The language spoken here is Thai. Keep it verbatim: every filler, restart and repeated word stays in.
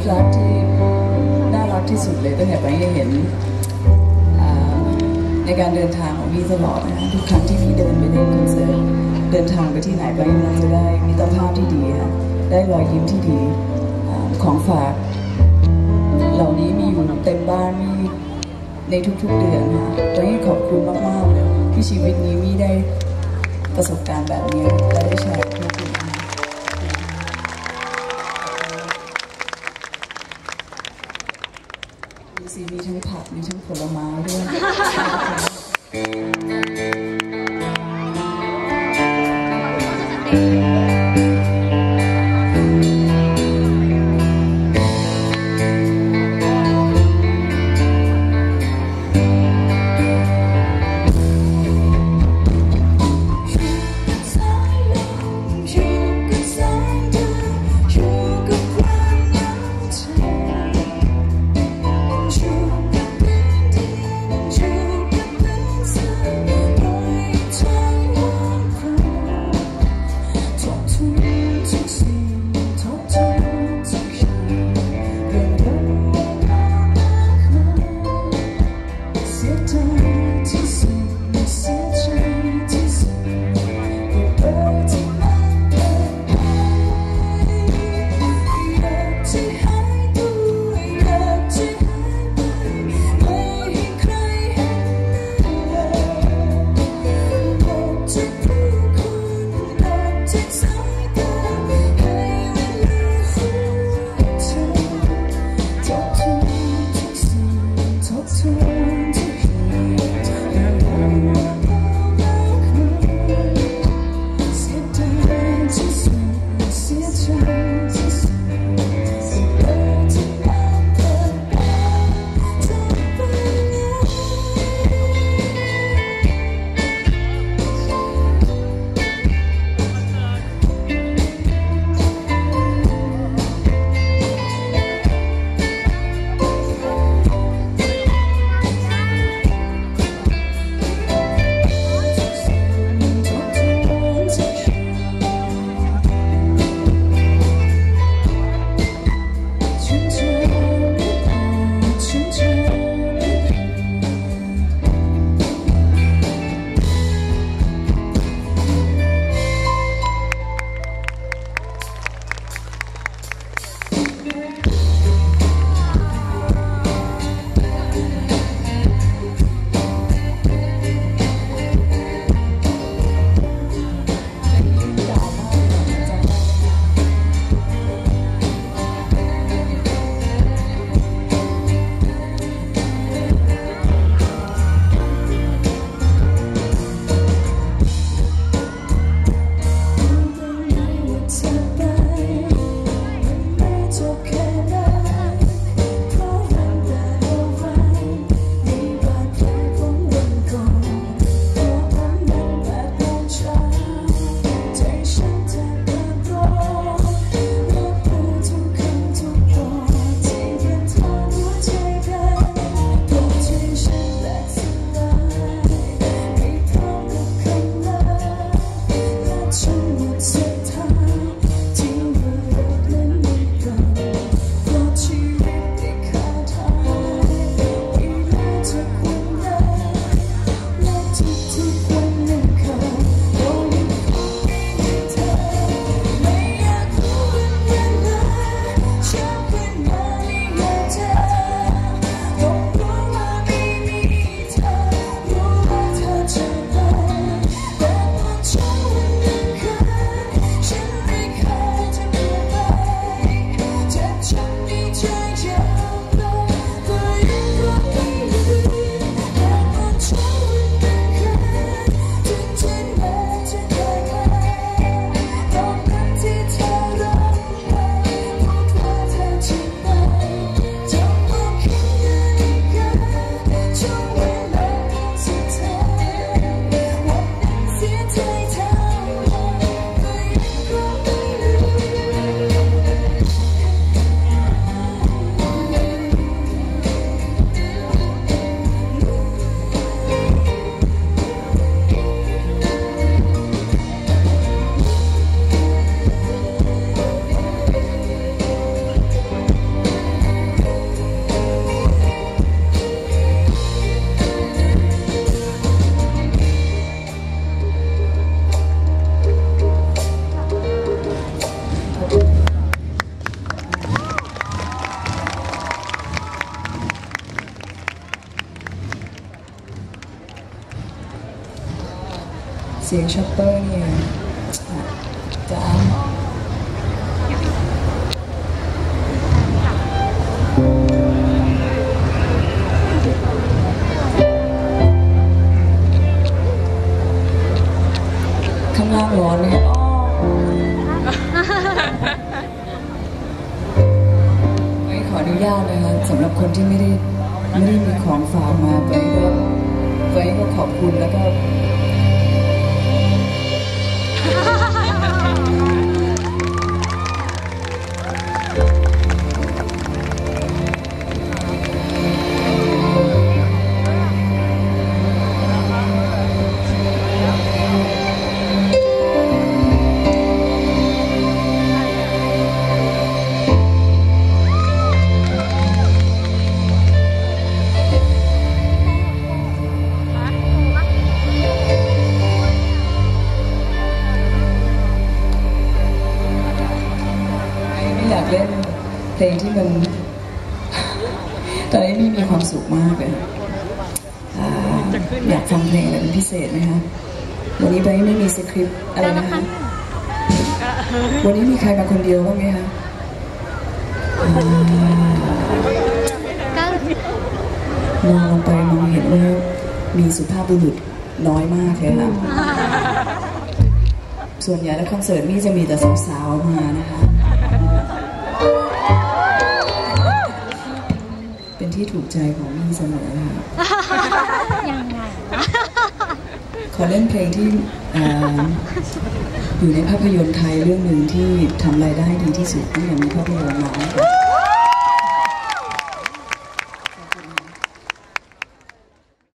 พลัสที่น่ารักที่สุดเลยตั้งแต่ไปเห็นในการเดินทางของพี่ตลอดนะทุกครั้งที่พี่เดินไปเล่นคอนเสิร์ตเดินทางไปที่ไหนไปมันจะได้มิตรภาพที่ดีค่ะได้รอยยิ้มที่ดีของฝากเหล่านี้มีอยู่เต็มบ้านมีในทุกๆเดือนค่ะต้องขอบคุณมากๆเลยที่ชีวิตนี้มีได้ประสบการณ์แบบนี้และได้แชร์กับทุกคนมีซีมีทั้งผักมีทั้งผลไม้ด้วยทสียงช็อปเปอร์เนี่ยจะข้างล่างร้อนเลยไม่ขออนุญาตนะคะสำหรับคนที่ไม่ได้ไม่ได้มีของฝากมาไปก็ไปก็ขอบคุณแล้วก็เล่นเพลงที่มันตอนนี้มีมีความสุขมากเลยอยากฟังเพลงอะไรเป็นพิเศษไหมคะวันนี้ไบร์ทไม่มีสคริปต์อะไรนะคะวันนี้มีใครมาคนเดียวบ้างไหมคะมองลงไปมองเห็นว่ามีสุภาพบุรุษน้อยมากเลยค่ะส่วนใหญ่แล้วคอนเสิร์ตนี่จะมีแต่สาวๆมานะคะเป็นที่ถูกใจของมี่เสมอค่ะยังไงขอเล่นเพลงที่อยู่ในภาพยนตร์ไทยเรื่องหนึ่งที่ทำรายได้ดีที่สุดที่ยังมีภาพยนตร์มา